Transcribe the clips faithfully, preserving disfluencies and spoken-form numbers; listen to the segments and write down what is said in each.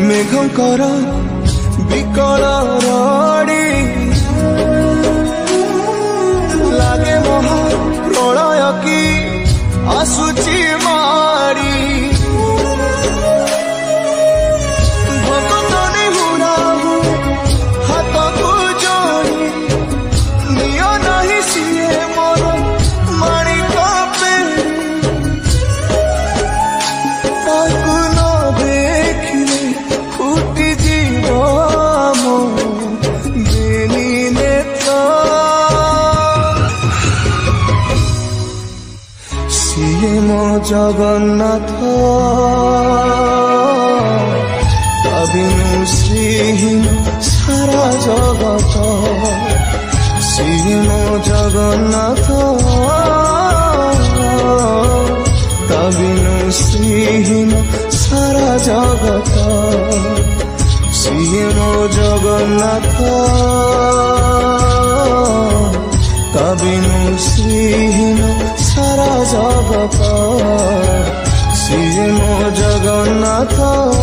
मेघंकर विकल रड़ी लागे महा प्रलय की आसुची मारी भक्तनी हुराहु हाथ को जोड़ी नियो नहीं सिए मोर माणिक पेड़ी ताकू न देखिले फुटी जीव मो बेनी नेत्र सिए मो जगन्नाथ बिनु श्रीहीन सारा जगत सिए मो जगन्नाथ बिनु श्रीहीन सारा जगत सिए मो जगन्नाथ बिनु श्रीहीन सारा जगत सिए मो जगन्नाथ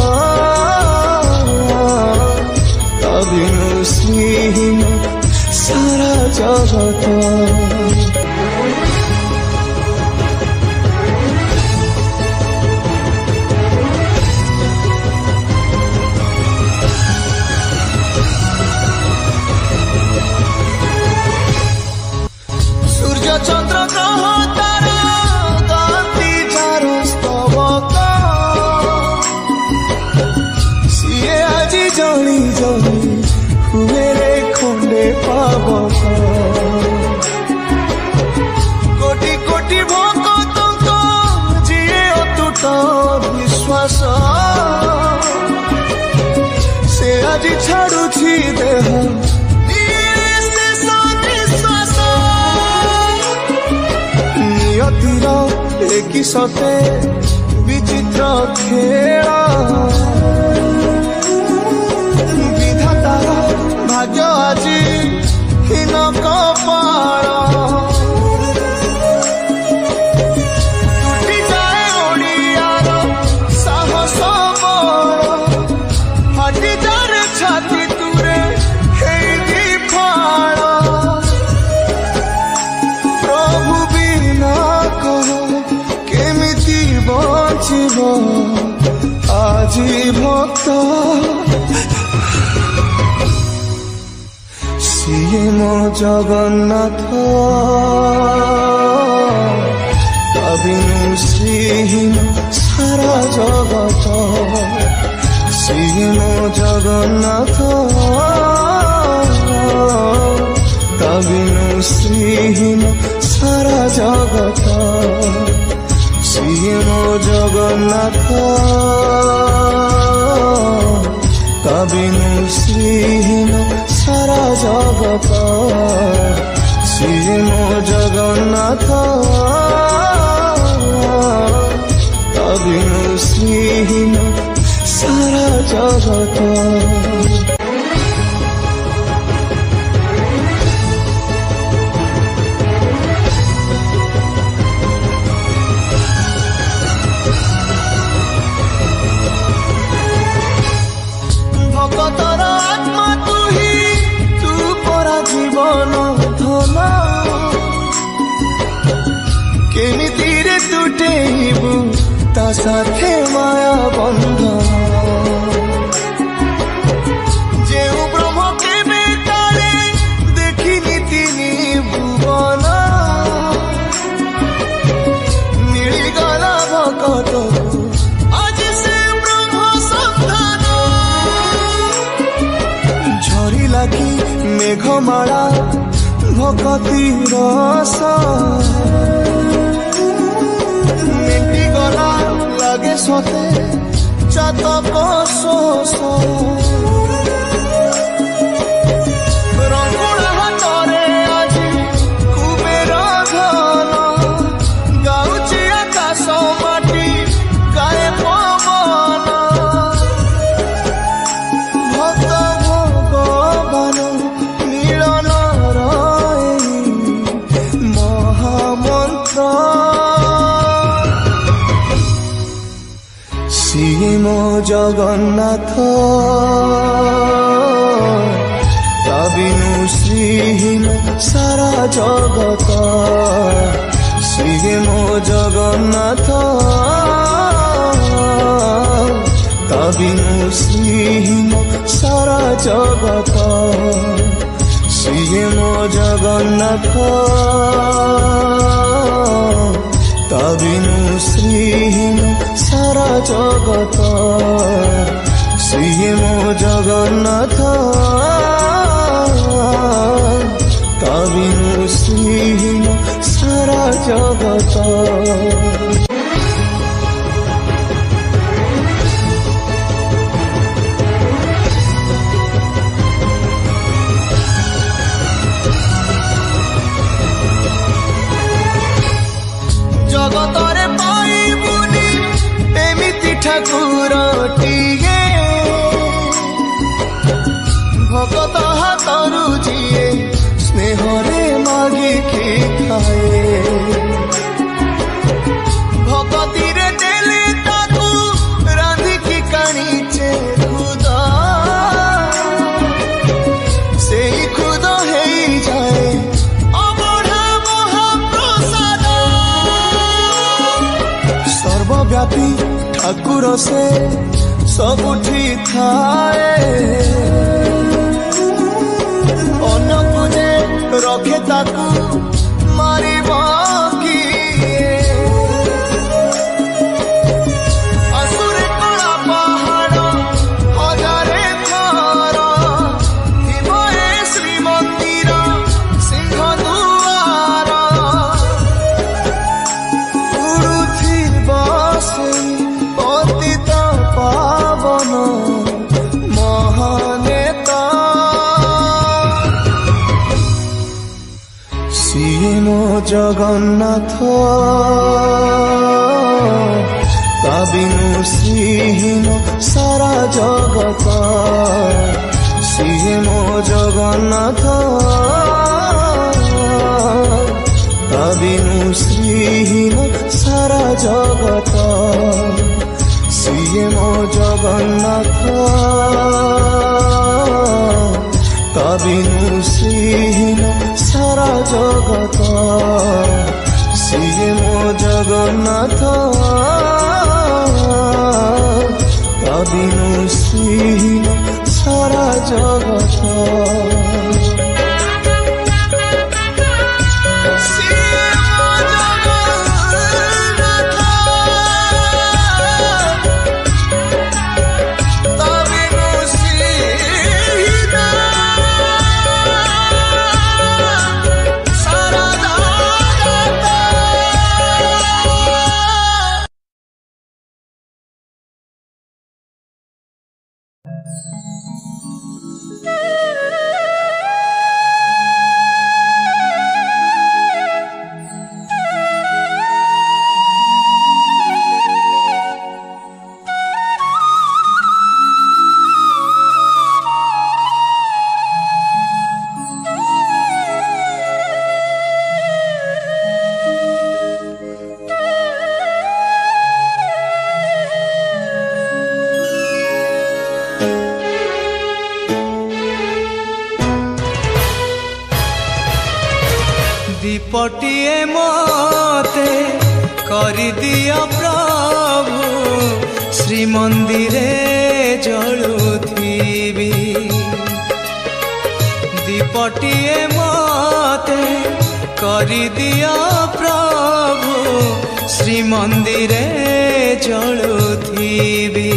बिनु श्रीहीन सारा जगत सूर्य चंद्र ग्रह तारा गाती चारो स्तवक सिए आजी जली जली हुए रे खंडे पावक कोटि कोटि भक्तंक जिए अतुट विश्वास से आजी छाड़ुछि देह एक सते विचित्र खेला विधातार भाग्य आज हीन कपाल टूटी जाए ओडियार साहस बल फाटी जाए छाती तुरे हेई फाड़ प्रभु बिना कह बचिब आजी भक्त सिए मो जगन्नाथ बिनु श्रीहीन सारा जगत सिए मो जगन्नाथ बिनु श्रीहीन सारा जगत सिए मो जगन्नाथ बिनु श्रीहीन सारा जगत सिए मो जगन्नाथ बिनु श्रीहीन सारा जगत भगतर आत्मा तू ही तू परा जीवन धन केमिति रे तुटेबु ता साथे माया बंधन जेउ ब्रह्म केबे काले देखिनि तिनि भुवन मिलिगला भगत मेघमाला भक्ति रस मेटी गला लगे सते चातक शोष रंगुणा हाथरे आज कुबेर धन गाउची आकाश माटी गाए पवन भक्त भगवान ସିଏ ମୋ ଜଗନ୍ନାଥ ତା ବିନୁ ଶ୍ରୀହୀନ ସାରା ଜଗତ ସିଏ ମୋ ଜଗନ୍ନାଥ ତା ବିନୁ ଶ୍ରୀହୀନ ସାରା ଜଗତ ସିଏ ମୋ ଜଗନ୍ନାଥ ତା ବିନୁ ଶ୍ରୀହୀନ ସାରା ଜଗତ ସିଏ ମୋ ଜଗନ୍ନାଥ ତା ବିନୁ ଶ୍ରୀହୀନ ସାରା ଜଗତ। ଜଗତରେ ପାଇବୁନି ଏମିତି ଠାକୁରଟିଏ ଭଗତ ହାତରୁ ଯିଏ ସ୍ନେହରେ ମାଗିକି ଖାଏ ଭଗତିରେ ଦେଲେ ତାକୁ ରାନ୍ଧିକି କାଣିଚେ ଖୁଦ ସେଇ ଖୁଦ ହେଇଯାଏ ଅବଢା ମହାପ୍ରସାଦ ସର୍ବବ୍ୟାପୀ ଠାକୁର ସେ ସବୁଠି ଥାଏ ଅନ୍ୟକୁ ଯେ ରଖେ ତାକୁ ମାରିବ କିଏ ଆସୁରେ କଳା ପାହାଡ଼ ହଜାରେ ଥର ଥିବ ଏ ଶ୍ରୀମନ୍ଦିର ସିଂହ ଦୁଆର ଉଡୁଥିବ ସେଇ ପତିତ ପାବନ ମହାନେତା ସିଏ ମୋ ଜଗନ୍ନାଥ ତା ବିନୁ ଶ୍ରୀହୀନ ସାରା ଜଗତ ସିଏ ମୋ ଜଗନ୍ନାଥ ତା ବିନୁ ଶ୍ରୀହୀନ ସାରା ଜଗତ ସିଏ ମୋ ଜଗନ୍ନାଥ ତା ବିନୁ ଶ୍ରୀହୀନ ସାରା ଜଗତ ସିଏ ମୋ ଜଗନ୍ନାଥ ତା ବିନୁ ଶ୍ରୀହୀନ ସାରା ଜଗତ। दीपटिए मते करि दिया प्रभु श्रीमंदिरे जलुथिबी दीपटिए मते करि दिया प्रभु श्रीमंदिरे जलुथिबी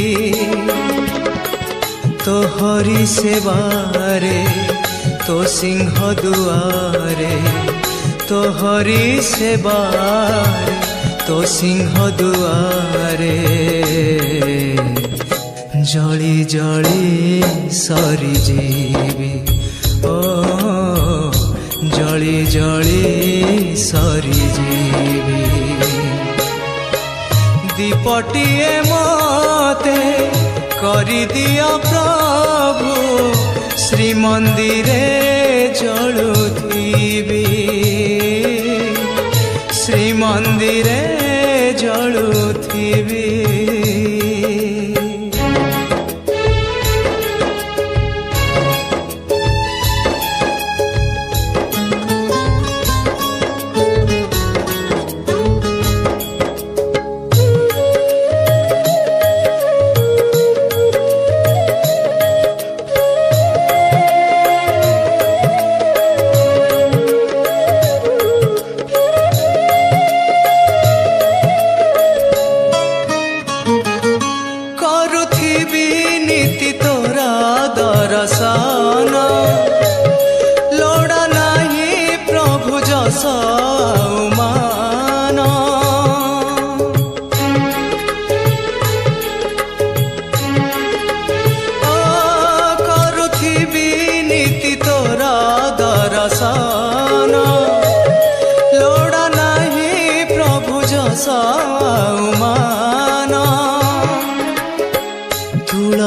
तोहरी सेवारे तो सिंह दुआरे तोहरी सेवार तो सिंह दुआरे जली जली सरी जीवी ओ जली जली सरी जीवी दीपटिए मते करि दिया प्रभु श्रीमंदिरे जलुथिबी श्रीमंदिरे जलुथिबी।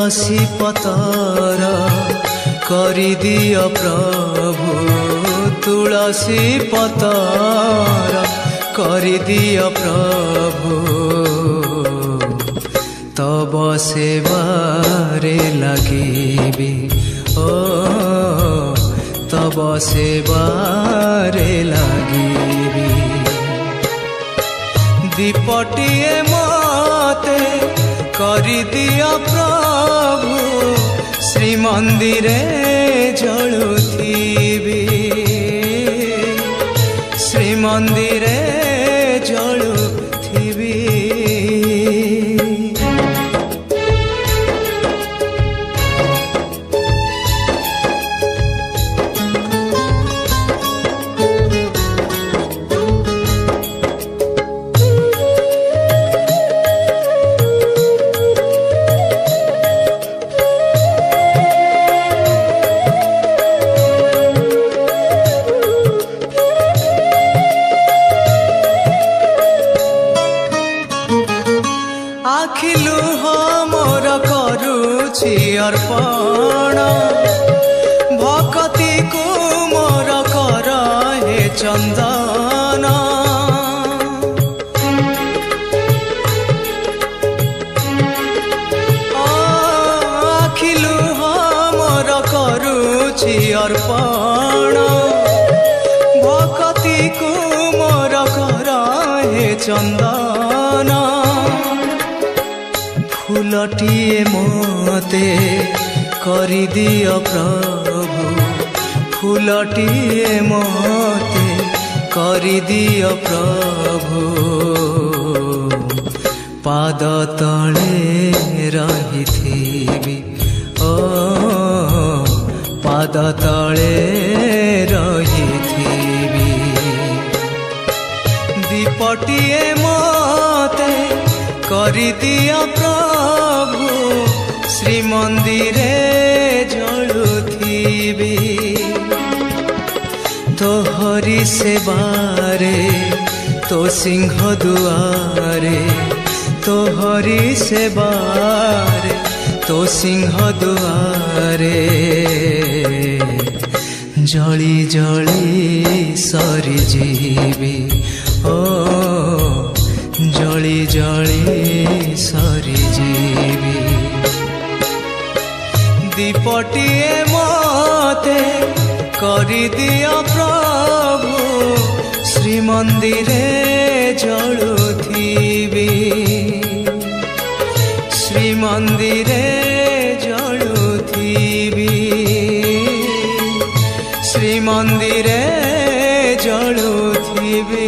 तुलसी पतर करिदियो प्रभु तुलसी पतर करिदियो प्रभु तब सेवारे लगिबी ओ तब सेवारे लगिबी दीपटिए मते करिदियो प्रभु श्री मंदिरे जलुथिबी श्री मंदिरे जलुथिबी अर्पण भक्ति को मोर कर हे चंदन आखिलु मोर करुछि अर्पण भक्ति को मोर कर हे चंदन फूलटिए मते करिदियो प्रभु फूलटिए मते करिदियो प्रभु पाद तले रहिथिबी ओ पाद तले रहिथिबी दीपटिए मते करिदियो प्रभु श्री मंदिरे जलुथिबी तोहरी सेवारे तो सिंह दुआरे तोहरी सेवारे तो सिंह दुआरे जली जली सरी जीवी ओ जली जली सरी जीवी दीपटिए मते करिदियो प्रभु श्री मंदिरे जलुथिबी श्री मंदिरे जलुथिबी श्री मंदिरे जलुथिबी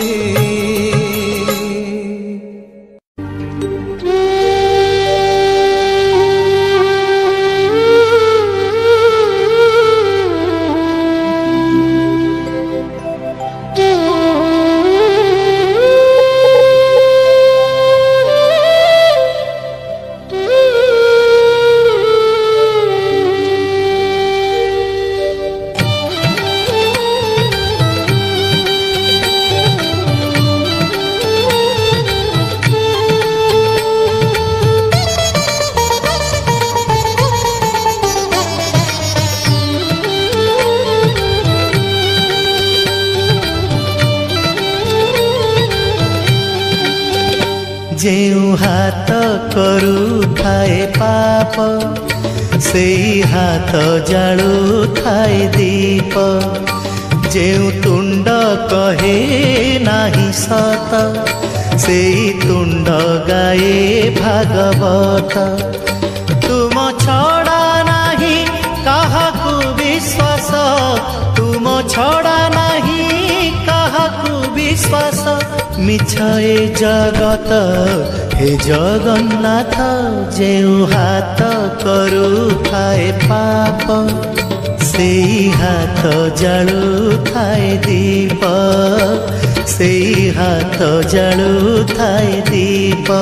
जेउ हाथ करू थाए पाप से हाथ जालू थाए दीप जेउ तुंड कहे नाही सत से तुंड गाए भागवत तुम छड़ा नाही काहाकू विश्वास तुम छड़ा नाही काहाकू विश्वास मिछ ए जगत हे जगन्नाथ जेउ हाथ करू थाए पाप से हाथ जालू थाए दीप से हाथ जालू थाए दीप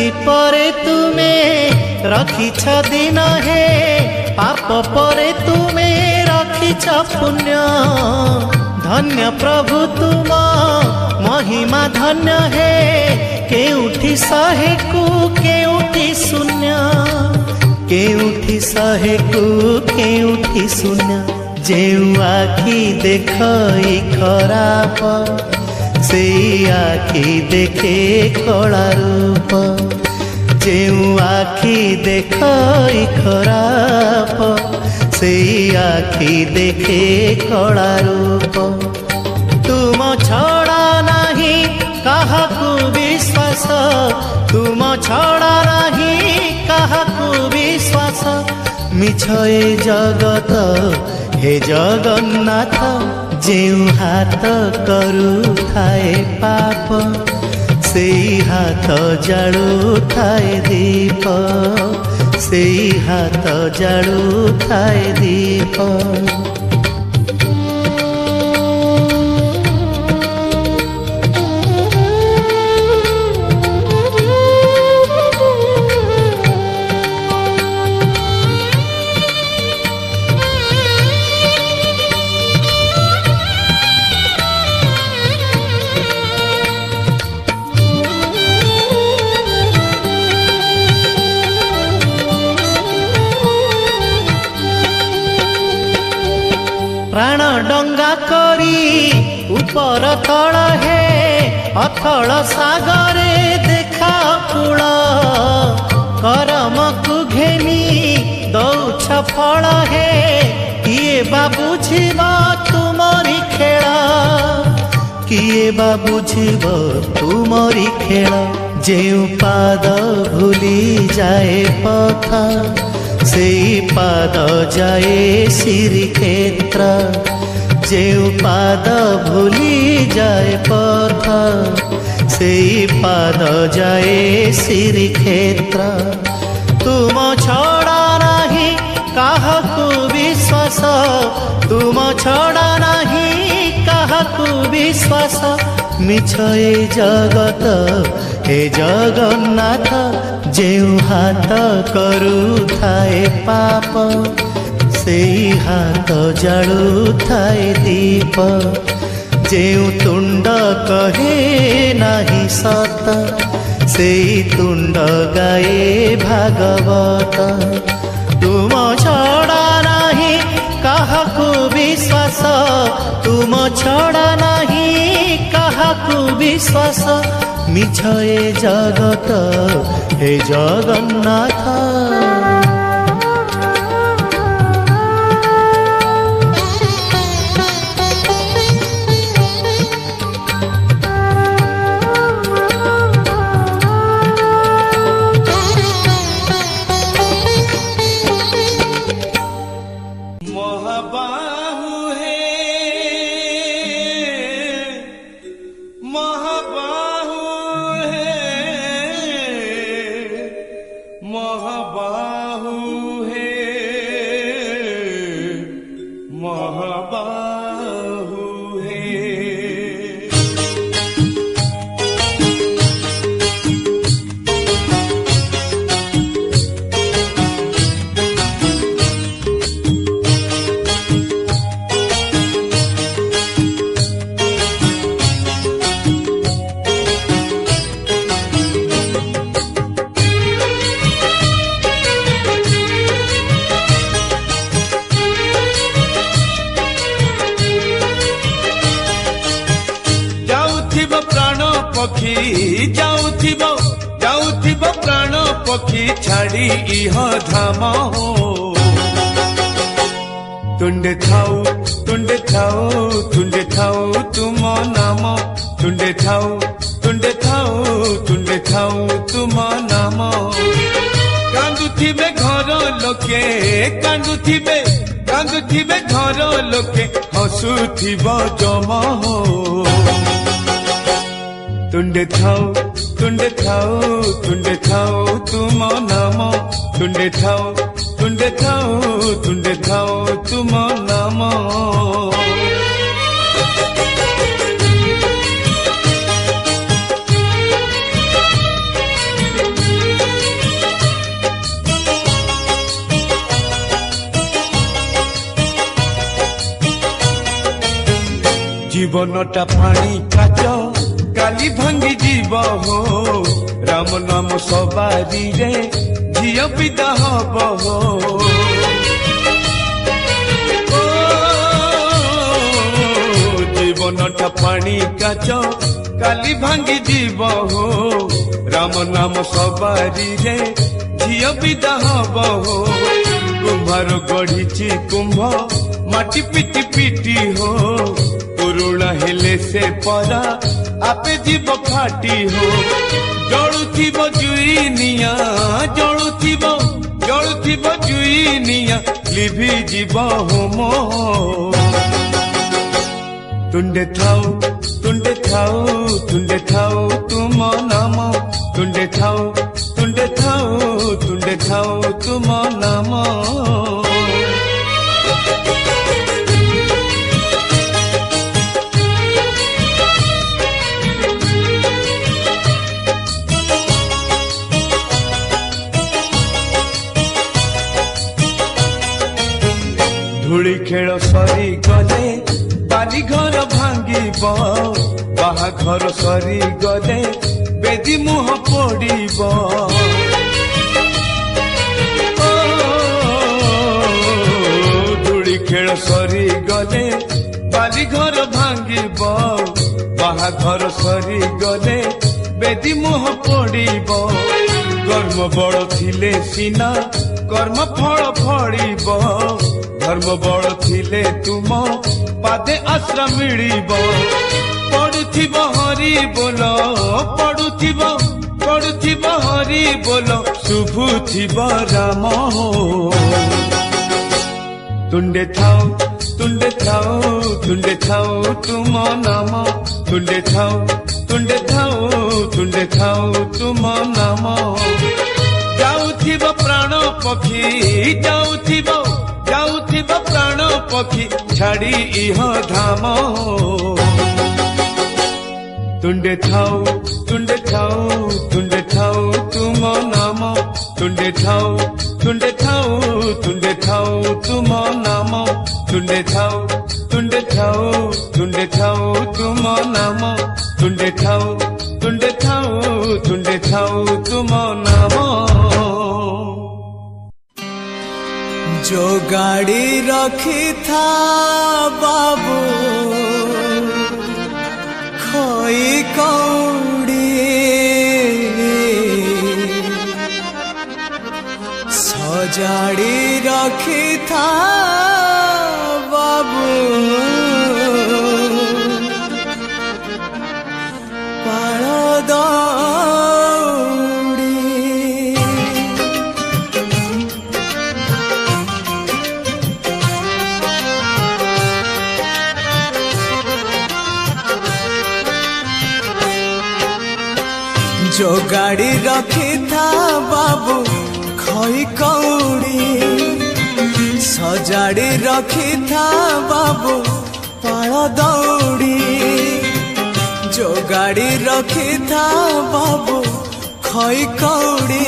परे तुमे रखिछ दिन हे पाप परे तुमे रखिछ पुण्य धन्य प्रभु तुम महिमा धन्य हे केउठी शहे को केउठी शून्य केउठी शहे को केउठी शून्य जेउ आखि देखई खराप से आखि देखे कला रूप जेउ आखि देखई खराप से आखि देखे कला रूप तुम छड़ा नहीं काहाकू विश्वास तुम छड़ा नहीं काहाकू विश्वास मिछ ए जगत हे जगन्नाथ जेउ हाथ करू थाए पाप से हाथ जालू थाए दीप से हाथ जालू थाए दीप प्राण डंगा करी ऊपर तल हे अथल सागरे देखा कूल करम को घेनी दौछ फल हे किए बा बुझिब तुमरी खेल किए बा बुझिब तुमरी खेल जेउ पाद भूली जाए पथा से पाद जाए श्रीक्षेत्र जेउ पाद भूली जाए पथ से पाद जाए श्रीक्षेत्र तुम छड़ा नहीं काहाकू विश्वास तुम छड़ा नहीं काहाकू विश्वास मिछ ए जगत हे जगन्नाथ जेउ हाथ करू थाए पाप से हाथ जालू थाए दीप जेउ तुंड कहे नाही सत से तुंड गाए भागवत तुम छड़ा नहीं काहाकू विश्वास तुम छड़ा नहीं काहाकू विश्वास मिछ ए जगत हे जगन्नाथ छाड़ी इह धाम तुंडे थाऊ तुंडे थाऊ तुंडे थाऊ तुम नाम तुंडे थाऊ तुंडे थाऊ तुंडे थाऊ तुम नाम कांदुथिबे घर लोके कांदुथिबे कांदुथिबे घर लोके हसुथिब जम तुंडे थाऊ तुंडे थाऊ तुंडे थाऊ तुम नाम तुंडे थाऊ तुंडे थाऊ तुंडे थाऊ तुम नाम जीवनटा पानी काच काली भांगी जीव हो राम नाम सवारी रे झिय विदा हब हो जीवनटा पानी काच काली भांगी जीव हो राम नाम सवारी रे झिय विदा हब हो कुम्हार गढ़ी कुंभ माटी पिटी पिटी हो पुरुणा हेले से परा आपे जीव फाटी हो जलुथिब जुई निया जलुथिब जलुथिब जुई निया लिभि जीव होम तुंडे थाऊ तुंडे थाऊ तुंडे थाऊ तुम नाम तुंडे थाऊ तुंडे थाऊ तुंडे थाऊ तुम नाम धूली खेल सरी गले बाली घर भांगिब बाहाघर सरी गले बेदी मुह पड़ब धूली खेल सरी गले बाली घर भांगिब बाहाघर सरी गले बेदी मुह पड़ब कर्म बड़ थिले सिना कर्म फल फड़ब धर्म बड़ थिले तुम पादे आश्रम मिलिब पड़ुथिब हरि बोल पड़ुथिब पड़ुथिब हरि बोल शुभुथिब राम तुंडे थाऊ तुंडे थाऊ तुंडे थाऊ तुम नाम तुंडे थाऊ तुंडे थाऊ तुंडे थाऊ तुम नाम जाउथिब प्राण पक्षी जाउथिब जाउथिब प्राण पक्षी छाड़ी इह धाम तुंडे थाऊ तुंडे थाऊ तुंडे थाऊ तुम नाम तुंडे थाऊ तुंडे थाऊ तुंडे थाऊ तुम नाम तुंडे थाऊ तुंडे थाऊ तुंडे थाऊ तुम नाम तुंडे थाऊ तुंडे थाऊ तुंडे थाऊ तुम नाम जो गाड़ी रखी था बाबू खोई कौड़ी सजाड़ी रखी था बाबू पाड़ जो गाड़ी रखी था बाबू खोई कौड़ी सजाड़ी रखी था बाबू पाड़ दौड़ी जो गाड़ी रखी था बाबू खोई कौड़ी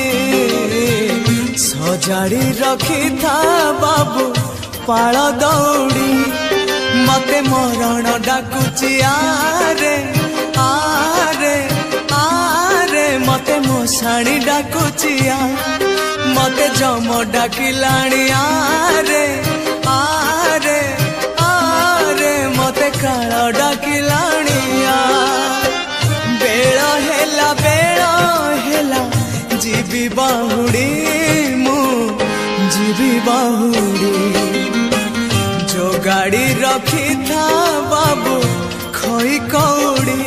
सजाड़ी रखी था बाबू पाड़ दौड़ी मते मरण डाकुची आरे आरे आरे मते मोसाणी डाकुचिया मते जम डाकिलाणी आरे आरे आरे मते काल डाकिलाणिया बेळ हेला बेळ हेला जीवी बाहुड़ी मु जीवी बाहुड़ी जो गाड़ी रखी था बाबू खोई कौड़ी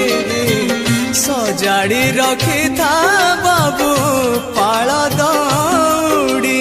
सजाड़ी रखी था बाबू पाड़ दौड़ी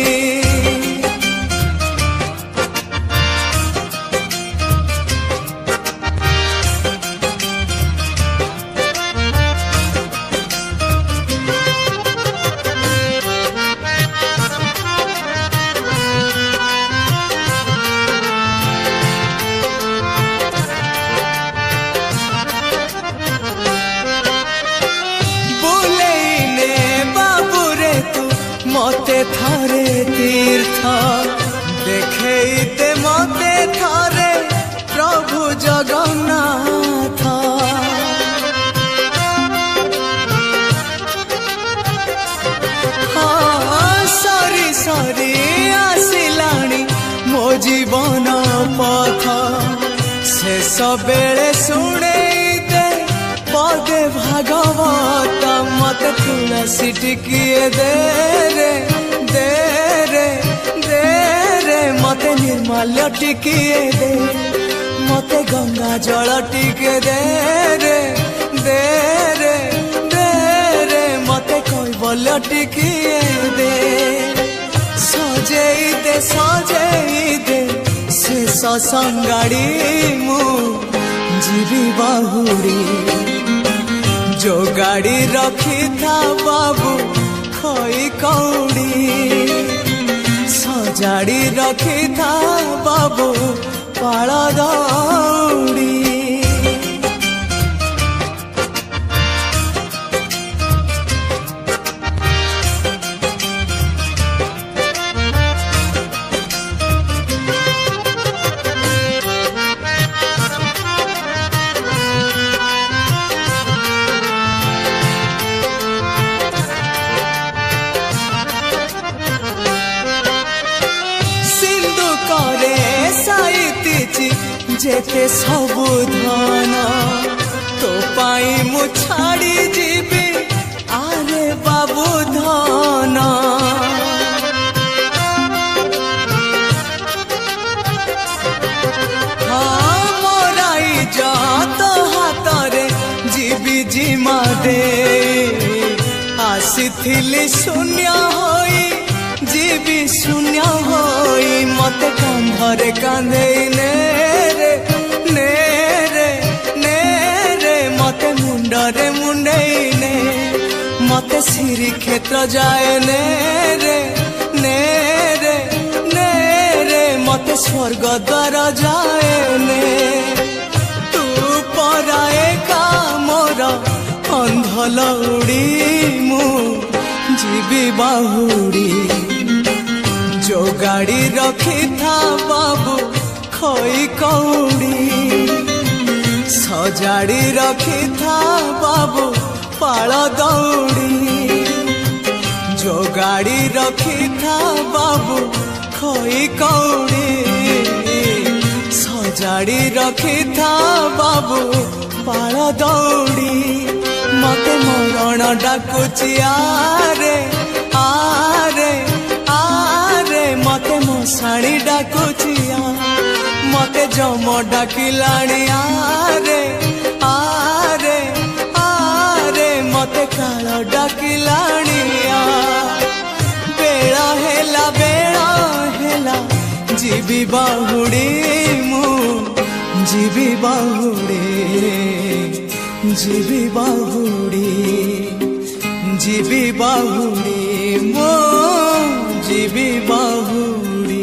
मते थारे तीर्थ देखेते मते थारे प्रभु जगन्नाथ जगन्नाथ हाँ सरी सरी आसिलाणी मो जीवन पथ शेष बेले शुणे दे पदे भागवत मत तुलसी टिकिए दे रे दे रे दे रे मते निर्मल्य टिकिए दे मते गंगा जल टिके दे रे दे रे दे रे मते कैवल्य टिकिए दे सजेई दे सजेई दे शेष संगाड़ी मु जीवी बाहुड़ी जो गाड़ी रखी था बाबू खई कौड़ी सजाड़ी रखी था बाबू पाल दौड़ी जेते सबु धन तो पाई मु छाड़ी जीवी आरे बाबू धन हाँ मोराई जात हातरे जीवी जिमा दे आसीथिली शून्य होई जीवी शून्य होई मते कांधरे कांधे ने रे ने रे ने रे मते मुंडरे मुंडई ने मते सिरी क्षेत्र जाए ने रे ने रे ने रे मते स्वर्ग द्वार जाए ने तू पराए का मोर अंधलौड़ी मु जीवी बाहुड़ी जो गाड़ी रखी था बाबू खई कौड़ी सजाड़ी रखी था बाबू पाल दौड़ी जो गाड़ी रखी था बाबू खई कौड़ी सजाड़ी रखी था बाबू पाल दौड़ी मते मरण डाकुची आरे आरे आरे मते मशाणी डाकुचिया मते जम डाकिलाणी आरे आरे आरे मते काल डाकिलाणी बेला हेला बेला हेला जीवी बाहुड़ी मु जीवी बाहुड़ी जीवी बाहुड़ी जीवी बाहुड़ी मो जीवी बाहुड़ी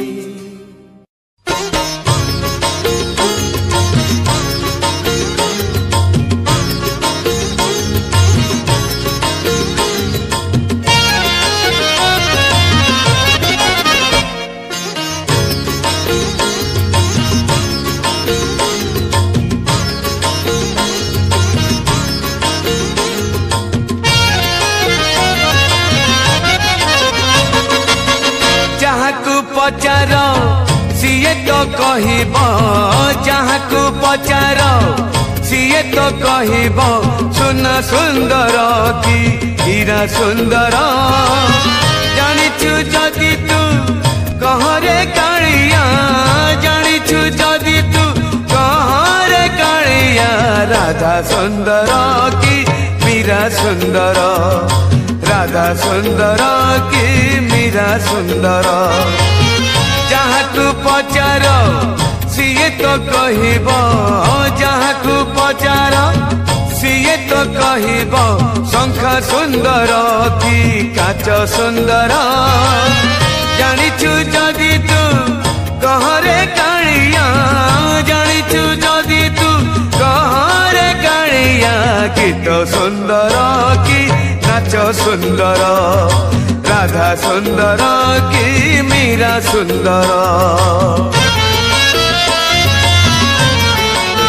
पचार सीए तो कहब जहाँ को पचार सीए तो कहब सुना सुंदर कि हीरा सुंदर जानिछु जदि तू कहरे कालिया जानिछु जदि तू कहरे कालिया राधा सुंदर कि मीरा सुंदर राधा सुंदर कि मीरा सुंदर जहाँ को पचार सीए तो कहब जहाँ को पचार सीए तो कहब शंखा सुंदर कि काच सुंदर जानिछु जदि तू कहरे कालिया जानिछु जदि तू कहरे कालिया गीत सुंदर कि नाच सुंदर राधा सुंदर कि मीरा सुंदर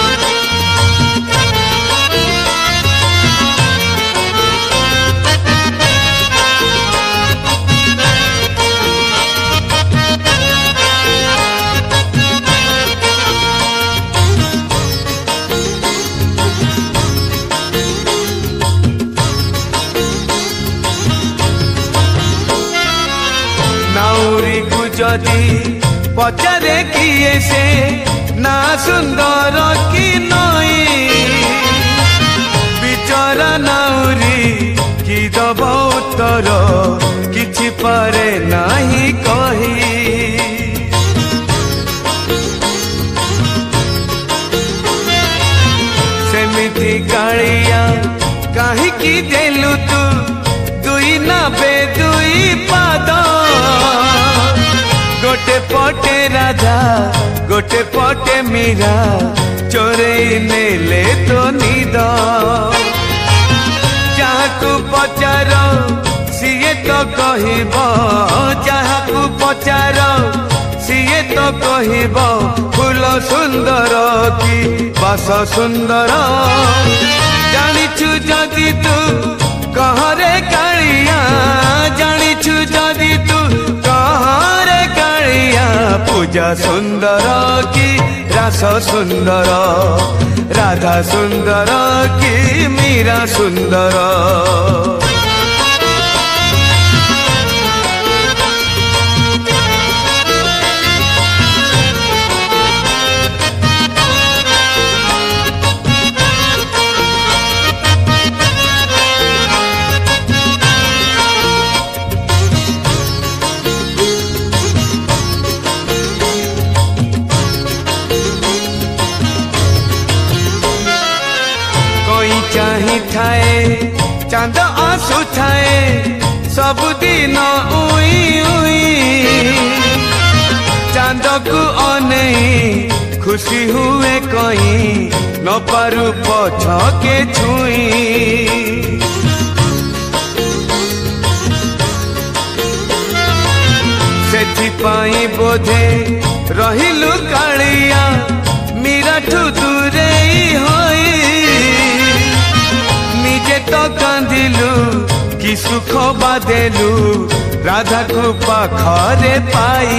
जदि पचारे किए से ना सुंदर कि नई बिचरा नाउरी कि दब उत्तर किछि पारे नाही कही सेमिति कालिया काहीकि देलु तू दुई नाबे दुई पाद गोटे पटे राधा गोटे पटे मीरा चोरे नेले तो निद जहाकू पचार सीए तो कहब जहाकू पचार सीए तो कहब फूल सुंदर कि बास सुंदर जानिछु जदि तू कहरे कालिया जानिछु जदि तू कहरे कालिया पूजा सुंदर कि रास सुंदर राधा सुंदर कि मीरा सुंदर चाही थाए चांद आसु थाए सबुदिन उई उई चांद को अनेई खुशी हुए कहीं न पारू पछ के छुई सेथिपाई बोधे रहिलु कालिया मीराठू दूरेई होई निजे तो कांदिलु कि सुख बादेलु राधा को पाखरे पाई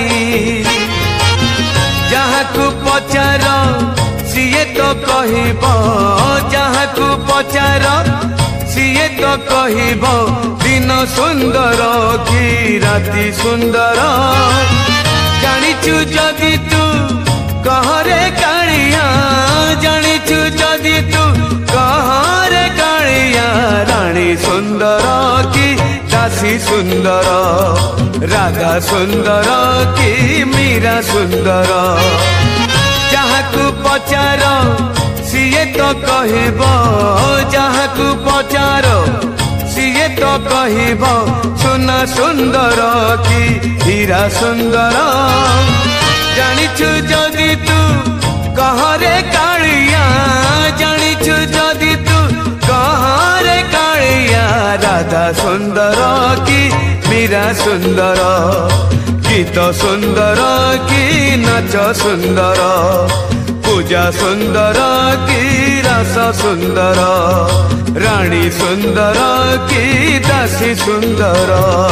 जहाँ को पचार सीए तो कहब जहाँ को पचार सीए तो कहब दिन सुंदर कि राति सुंदर जानिछु जदि तू कहरे कालिया जानिछु जदि तू कहरे कालिया रानी सुंदर कि दासी सुंदर राधा सुंदर कि मीरा सुंदर जहाँ को पचार सीए तो कहब जहाँ को पचार सीए तो कहब सुना सुंदर कि हीरा सुंदर जानिछु जदि तू कहरे कालिया जानिछु जदि तू कहरे कालिया राधा सुंदर कि मीरा सुंदर गीत सुंदर कि नाच सुंदर पूजा सुंदर कि रस सुंदर रानी सुंदर कि दासी सुंदर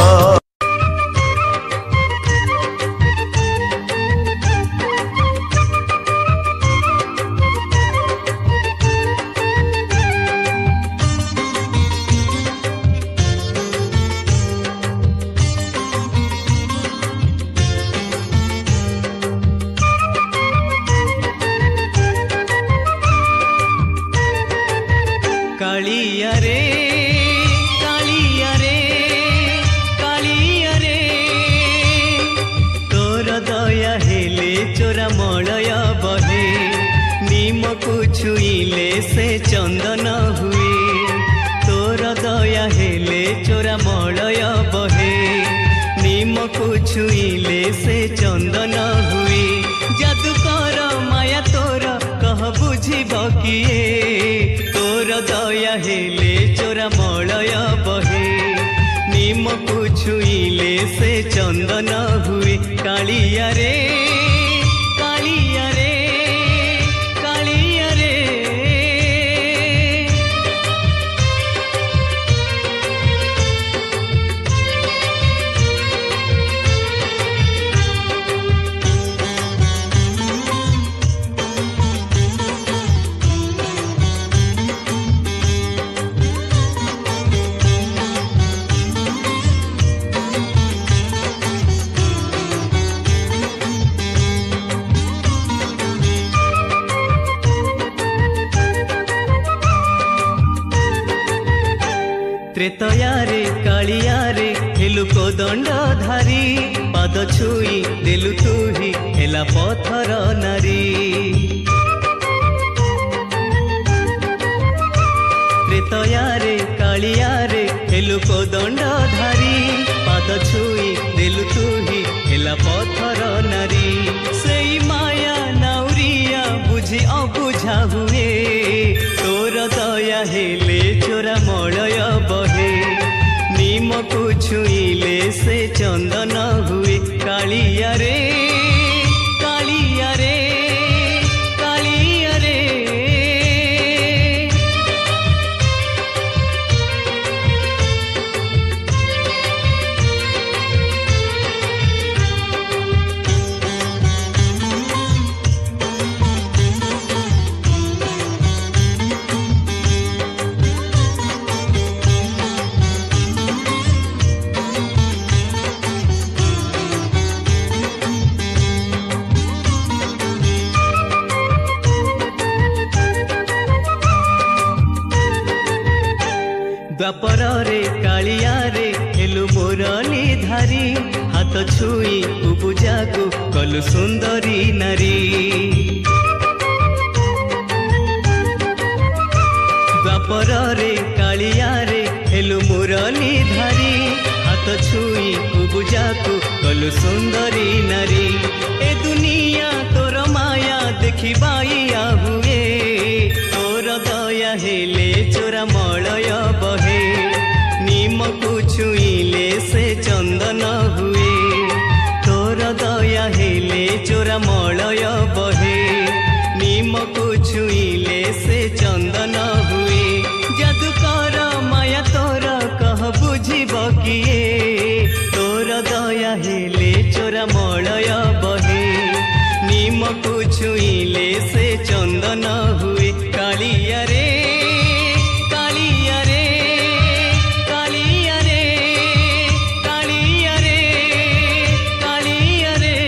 कालिया रे कालिया रे कालिया रे तोर दया हेले चोरा मलय बहे निम को छुईले से चंदन हुए तोर दया हेले चोरा मलय बहे निम को छुईले से चंदन हुए जादूकर माया तोर कह बुझिब किए तोर दया हेले चोरा मलय बहे निम को छुईले से चंदन हुए कालिया रे कालिया रे कालिया रे ତ୍ରେତୟାରେ କାଳିଆରେ ହେଲୁ କୋଦଣ୍ଡଧାରୀ, ପାଦ ଛୁଇଁ ଦେଲୁ ତୁହି ହେଲା ପଥର ନାରୀ। ତ୍ରେତୟାରେ କାଳିଆରେ ହେଲୁ କୋଦଣ୍ଡଧାରୀ, ପାଦ ଛୁଇଁ ଦେଲୁ ତୁହି ହେଲା ପଥର ନାରୀ। ସେଇ ମାୟା ନାଉରିଆ ବୁଝି ଅବୁଝା ହୁଏ, ତୋର ଦୟା ହେଲେ ଚୋରା ମଳୟ ବହେ। ନିମକୁ ଛୁଇଁଲେ ସେ ଚନ୍ଦନ ହୁଏ, କାଳିଆରେ କାଳିଆରେ କାଳିଆରେ। ଦ୍ୱାପରରେ କାଳିଆରେ ହେଲୁ ମୁରଲି ଧାରୀ, ହାତ ଛୁଇଁ ଉବୁଜାକୁ କଲୁ ସୁନ୍ଦରୀ ନାରୀ। ଦ୍ୱାପରରେ କାଳିଆରେ ହେଲୁ ମୁରଲି ଧାରୀ, ହାତ ଛୁଇଁ ଉବୁଜାକୁ କଲୁ ସୁନ୍ଦରୀ ନାରୀ। ଏ ଦୁନିଆ ତୋର ମାୟା ଦେଖି ବାଇଆ ହୁଏ, ତୋର ଦୟା ହେଲେ ଚୋରା ମଳୟ ବହେ। ନିମକୁ ଛୁଇଁଲେ ସେ ଚନ୍ଦନ ହୁଏ, ତୋର ଦୟା ହେଲେ ଚୋରା ମଳୟ ବହେ। ନିମକୁ ଛୁଇଁଲେ ସେ ଚନ୍ଦନ ହୁଏ। ଯାଦୁକର ମାୟା ତୋର କହ ବୁଝିବ କିଏ, ତୋର ଦୟା ହେଲେ ଚୋରା ମଳୟ ବହେ। ନିମକୁ ଛୁଇଁଲେ ସେ ଚନ୍ଦନ ହୁଏ, କାଳିଆରେ କାଳିଆରେ କାଳିଆରେ କାଳିଆରେ କାଳିଆରେ।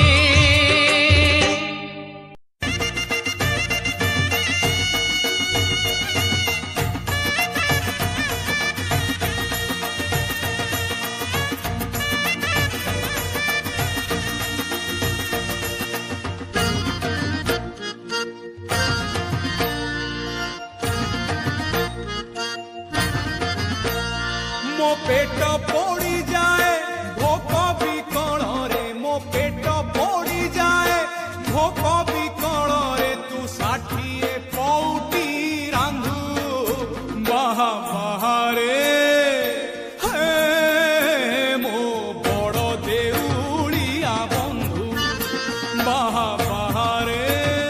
ମୋ ପେଟ ପୋଡ଼ି ଯାଏ ଭୋକ ବିକଳରେ, ମୋ ପେଟ ପୋଡ଼ି ଯାଏ ଭୋକ ବିକଳରେ। ତୁ ଷାଠିଏ ପଉଟି ରାନ୍ଧୁ ବାହା ବାହାରେ, ହେ ମୋ ବଡ଼ ଦେଉଳିଆ ବନ୍ଧୁ ବାହା ବାହାରେ,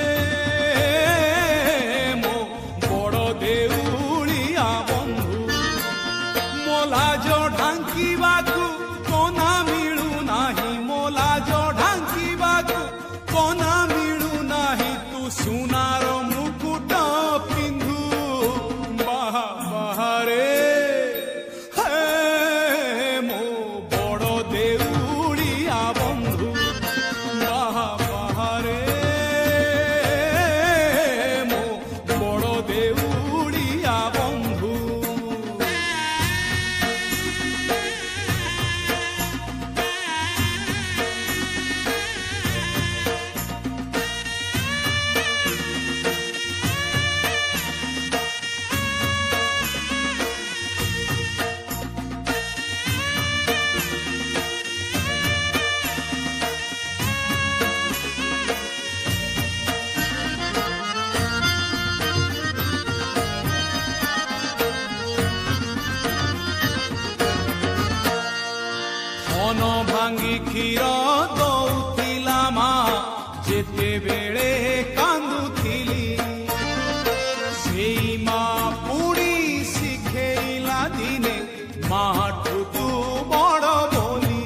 ମୋ ବଡ଼ ଦେଉଳିଆ ବନ୍ଧୁ। ମୋ ଲାଜ ଢାଙ୍କିବାକୁ କନା ମିଳୁ ନାହିଁ, ମୋ ଲାଜ ଢାଙ୍କିବାକୁ କନା ମିଳୁ ନାହିଁ। ତୁ ସୁନାର ମୁକୁଟ ପିନ୍ଧୁ ବାହା ବାହାରେ, ହେ ମୋ ବଡ଼ ଦେଉଳିଆ ବନ୍ଧୁ ବାହା ବାହାରେ, ମୋ ବଡ଼ ଦେଉଳିଆ ବନ୍ଧୁ। ମନ ଭାଙ୍ଗି କ୍ଷୀର ଦଉଥିଲା ମା, ଯେତେବେଳେ କାନ୍ଦୁଥିଲି। ସେଇ ମା ପୁଣି ଶିଖେଇଲା ଦିନେ, ମାଠୁ ତୁ ବଡ଼ ବୋଲି।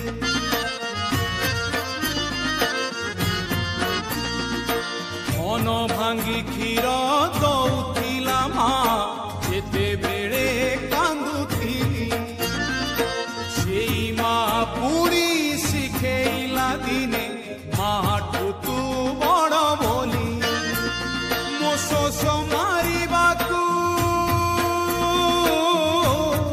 ମନ ଭାଙ୍ଗି କ୍ଷୀର ଦଉଥିଲା ମା, ଯେତେବେଳେ କାନ୍ଦୁଥିଲି। ସେଇ ମା ପୁଣି ଶିଖେଇଲା ଦିନେ, ମାଠୁ ତୁ ବଡ଼ ବୋଲି। ମୋ ଶୋଷ ମାରିବାକୁ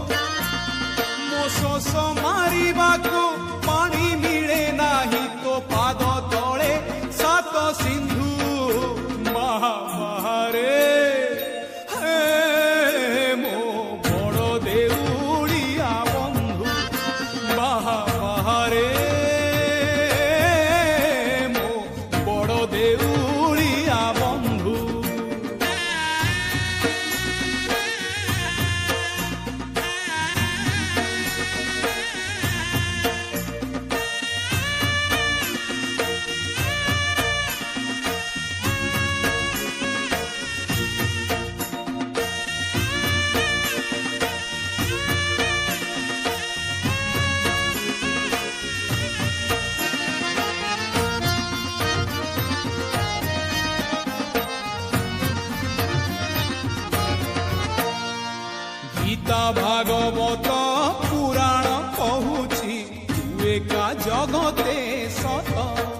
ଭାଗବତ ପୁରାଣ କହୁଛି ତୁ ଏକା ଜଗତେ ସତ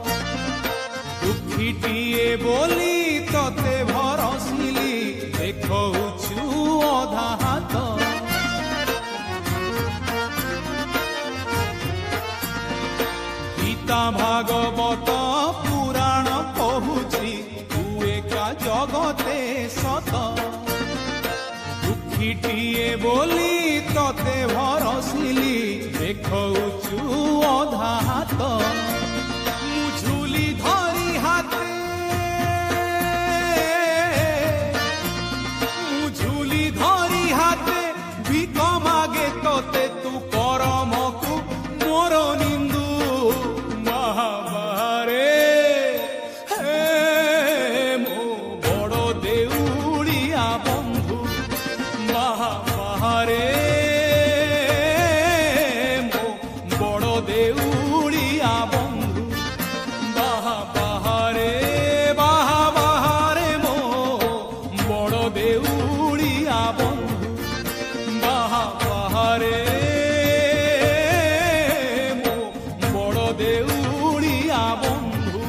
ଦୁଃଖୀଟିଏ ବୋଲି ତତେ ଭରସିଲି ଦେଖଉଛୁ ଅଧା ହାତ ଗୀତା ଭାଗବତ ପୁରାଣ କହୁଛି ତୁ ଏକା ଜଗତେ ସତ ଦୁଃଖୀଟିଏ ବୋଲି ତତେ ଭରସିଲି ଦେଖଉଛୁ ଅଧା ହାତ ମୁଁ ଝୁଲି ଧରି ହାତେ ମୁଁ ଝୁଲି ଧରି ହାତେ ଭିକ ମାଗେ ତତେ ତୁ କରମକୁ ମୋର ନିନ୍ଦୁ ମହାବାରେ ହେ ମୋ ବଡ଼ ଦେଉଳିଆ ବନ୍ଧୁ ମହାବାରେ ମୋ ବଡ଼ ଦେଉଳିଆ ବନ୍ଧୁ ବାହା ବାହାରେ ବାହା ବାହାରେ ମୋ ବଡ଼ ଦେଉଳିଆ ବନ୍ଧୁ ବାହା ବାହାରେ ମୋ ବଡ଼ ଦେଉଳିଆ ବନ୍ଧୁ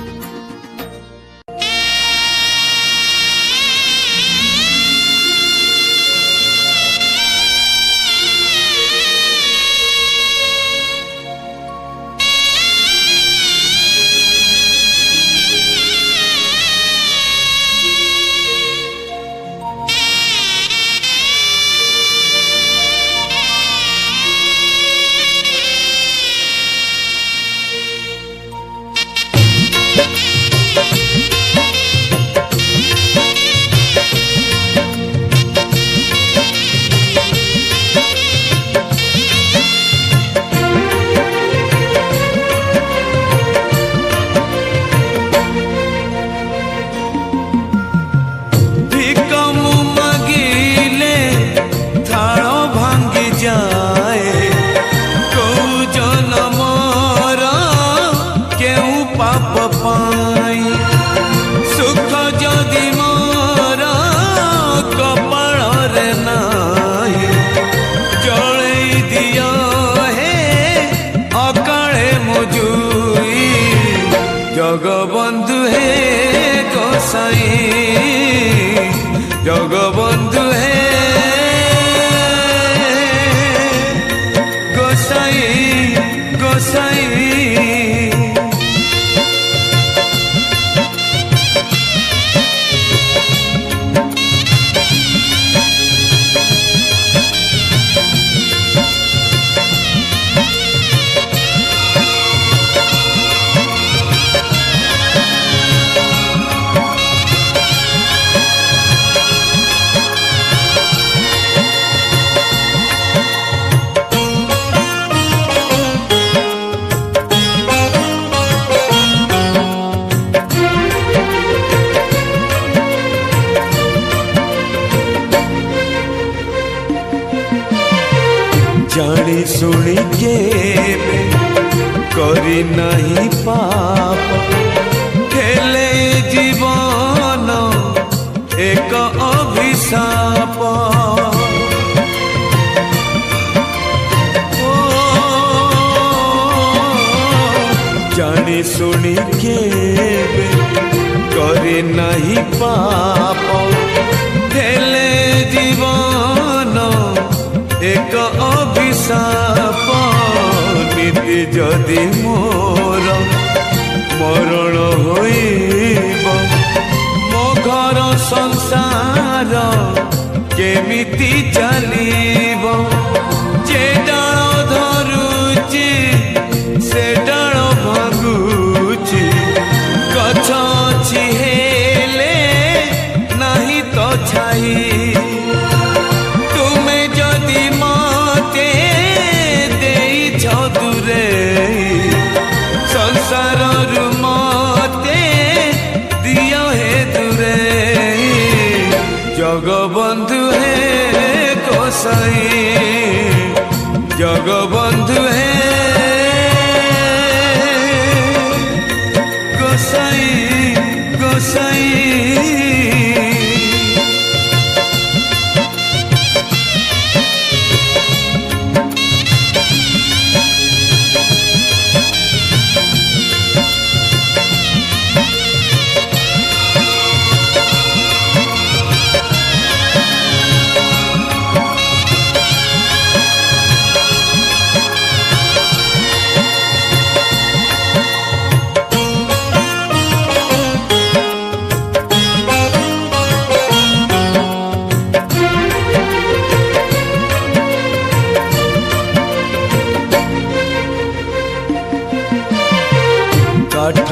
ଭିକ ମୁଁ ମାଗିଲେ ଥାଳ ଭାଙ୍ଗି ଯାଏ କୋଉ ଜନମର କେଉଁ ପାପ ପାଇଁ ସୁଖ ଯଦି ମୋର କପାଳରେ ନାହିଁ ଜଳେଇ ଦିଅ ହେ ଅକାଳେ ମୋ ଜୁଇ ଜଗବନ୍ଧୁ ହେ ଗୋସାଇଁ ଜଗବନ୍ଧୁ ହେ ଗୋସାଇଁ ଗୋସାଇଁ ଜାଣି ଶୁଣି କେବେ କରି ନାହିଁ ପାପ ହେଲେ ଜୀବନ ଏକ ଅଭିଶାପ ଓ ଜାଣି ଶୁଣି କେବେ କରି ନାହିଁ ପାପ ହେଲେ ଜୀବନ ଏକ ଅଭିଶାପ ନୀତି ଯଦି ମୋର ମରଣ ହୋଇବ ମୋ ଘର ସଂସାର କେମିତି ଚାଲିବ ଯେ ଡାଳ ଧରୁଛି ସେ ଡାଳ ଭାଙ୍ଗୁଛି ଗଛ ଅଛି ହେଲେ ନାହିଁ ତ ଛାଇ ତୁମେ ଯଦି ମତେ ଦେଇଛ ଦୂରେଇ ସଂସାରରୁ ମତେ ଦିଅ ହେ ଦୂରେଇ ଜଗବନ୍ଧୁ ହେ ଗୋସାଇଁ ଜଗବନ୍ଧୁ ହେ ଗୋସାଇଁ ଗୋସାଇଁ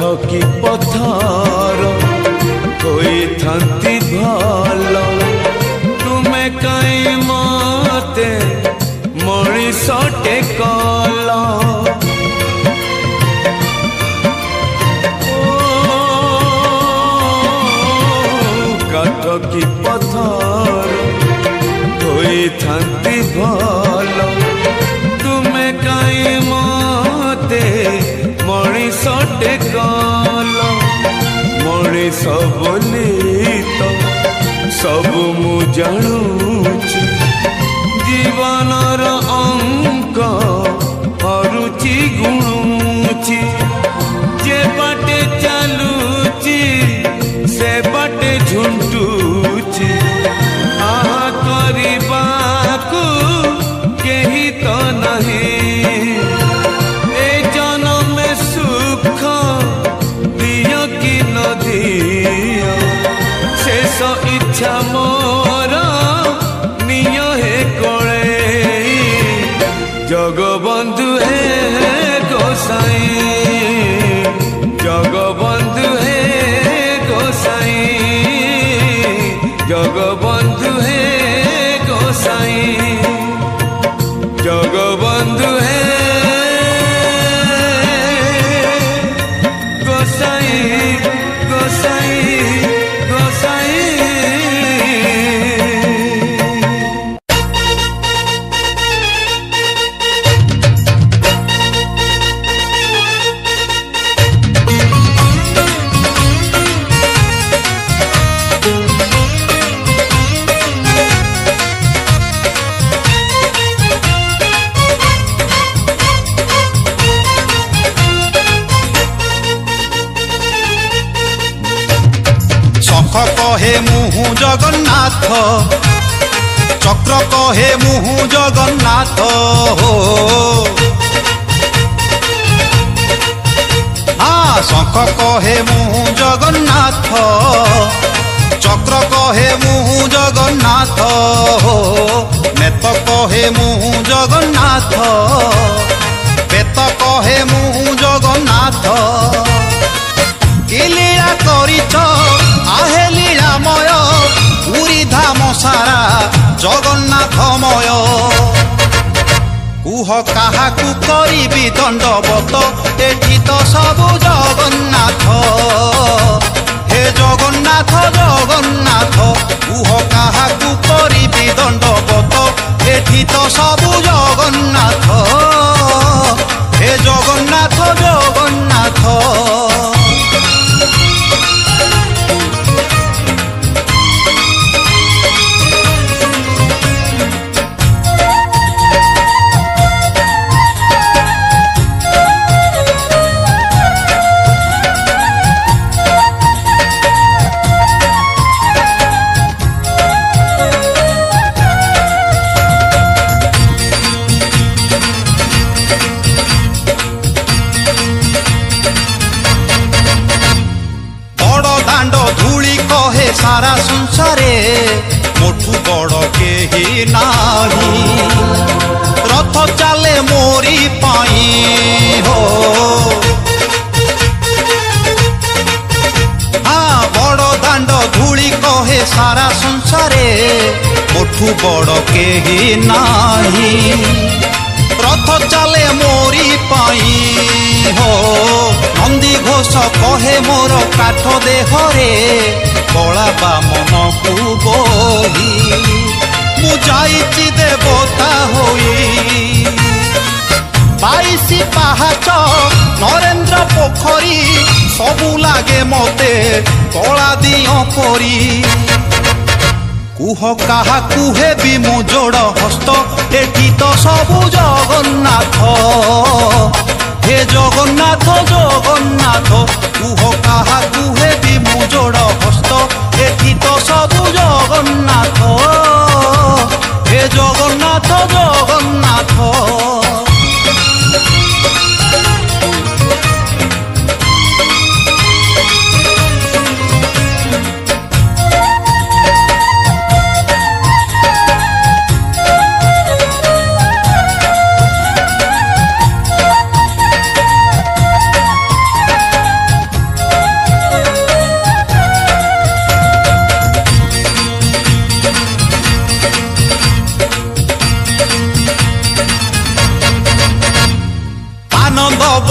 କି ପଥର ହୋଇଥାନ୍ତି ଭଲ ତୁମେ କାଇଁ ମତେ ମଣିଷଟେ କଲ କାଠ କି ପଥର ହୋଇଥାନ୍ତି ଭଲ ତୁମେ କାଇଁ ମତେ ମଣିଷଟେ କଲ ମଣିଷ ବୋଲି ତ ସବୁ ମୁଁ ଜାଣୁଛି ଜୀବନର ଅଙ୍କ ହରୁଚି ଗୁଣୁଛି ଯେ ବାଟେ ଚାଲୁଛି ସେ ବାଟେ ଝୁଣ୍ଟୁଛି ଆହା କରିବାକୁ କେହି ତ ନାହିଁ ଏ ଜନମେ ସୁଖ ଦିଅ କି ନ ଦିଅ ଶେଷ ଇଚ୍ଛା ମୋର ନିୟ ହେ କୋଳେ ଜଗବନ୍ଧୁ ହେ ଗୋସାଇଁ ଜଗବନ୍ଧୁ ହେ গোসাই জগবন্ধু হে গোসাই জগবন্ধু হে গোসাই গোসাই গোসাই কহে মুহু জগন্নাথ চক্র কহে মুহু জগন্নাথ হ্যাঁ শঙ্খ কহে মুহু জগন্নাথ চক্র কহে মুহু জগন্নাথ নেত কহে মুহু জগন্নাথ বেত কহে মুহু জগন্নাথ কি লীলা করিছ আহে লীলাময় পুরী ধাম সারা জগন্নাথময় কুহ কাহাকু করিবি দণ্ডবত এটি তো সবু জগন্নাথ হে জগন্নাথ জগন্নাথ কুহ কাহাকু করিবি দণ্ডবত এটি তো সবু জগন্নাথ হে জগন্নাথ জগন্নাথ সারা সংসারে মোঠু বড় কেহি নাহি রথ চালে মোরি পাই হো হ্যাঁ বড় দাণ্ড ধূলি কহে সারা সংসারে মোঠু বড় কেহি নাহি রথ চালে মোরি পাই হো নন্দী ঘোষ কহে মোর কাঠ দেহরে কলা বা মনকু বহি মু যাইছি দেবতা হই বাইশি পাহাচ নরেন্দ্র পোখরী সবু লাগে মতে কলা দিও পরি কুহ কাহাকু হেবি মু যোড় হস্ত এটি তো সবু জগন্নাথ হে জগন্নাথ জগন্নাথ কুহ কাহাকু হেবি মু যোড় হস্ত এটি তো সবু জগন্নাথ হে জগন্নাথ জগন্নাথ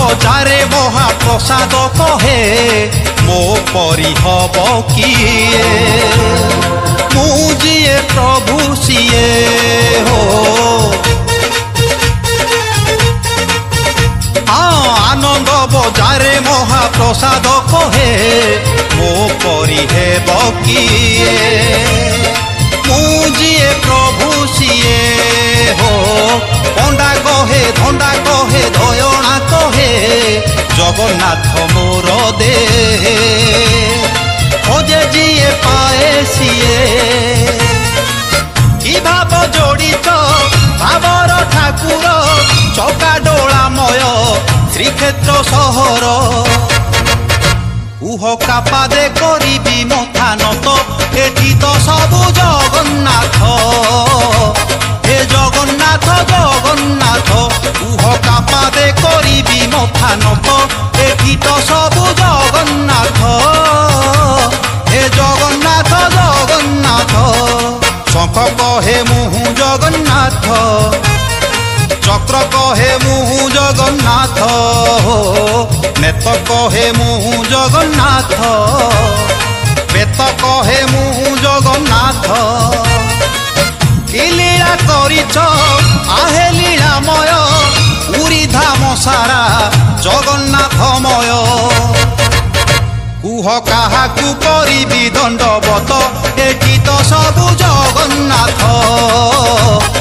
ବଜାରେ ମହାପ୍ରସାଦ କହେ ମୋ ପରି ହବ କିଏ ମୁଁ ଯିଏ ପ୍ରଭୁ ସିଏ ହୋ ଆନନ୍ଦ ବଜାରେ ମହାପ୍ରସାଦ କହେ ମୋ ପରି ହେବ କିଏ ମୁଁ ଯିଏ ପ୍ରଭୁ ସିଏ ହୋ ପଣ୍ଡା କହେ ଧଣ୍ଡା କହେ ଦୟଣା କହେ ଜଗନ୍ନାଥ ମୋର ଦେହେ ଖୋଜେ ଯିଏ ପାଏ ସିଏ କି ଭାବ ଯୋଡ଼ିଛ ଭାବର ଠାକୁର ଚକା ଡୋଳାମୟ ଶ୍ରୀକ୍ଷେତ୍ର ସହର କୁହ କାପାଦେ କରିବି ମଥା ନତ ଏଠି ତ ସବୁ ଜଗନ୍ନାଥ ହେ ଜଗନ୍ନାଥ ଜଗନ୍ନାଥ କୁହ କାପାଦେ କରିବି ମଥା ନତ ଏଠି ତ ସବୁ ଜଗନ୍ନାଥ ହେ ଜଗନ୍ନାଥ ଜଗନ୍ନାଥ ଶଙ୍ଖ କହେ ମୁହୁଁ ଜଗନ୍ନାଥ ଚକ୍ର କହେ ମୁହୁଁ ଜଗନ୍ନାଥ ନେତ କହେ ମୁହୁଁ ଜଗନ୍ନାଥ ବେତ କହେ ମୁହୁଁ ଜଗନ୍ନାଥ କି ଲୀଳା କରିଛ ଆହେ ଲୀଳାମୟ ପୁରୀ ଧାମ ସାରା ଜଗନ୍ନାଥମୟ କୁହ କାହାକୁ କରିବି ଦଣ୍ଡବତ ଏଠି ତ ସବୁ ଜଗନ୍ନାଥ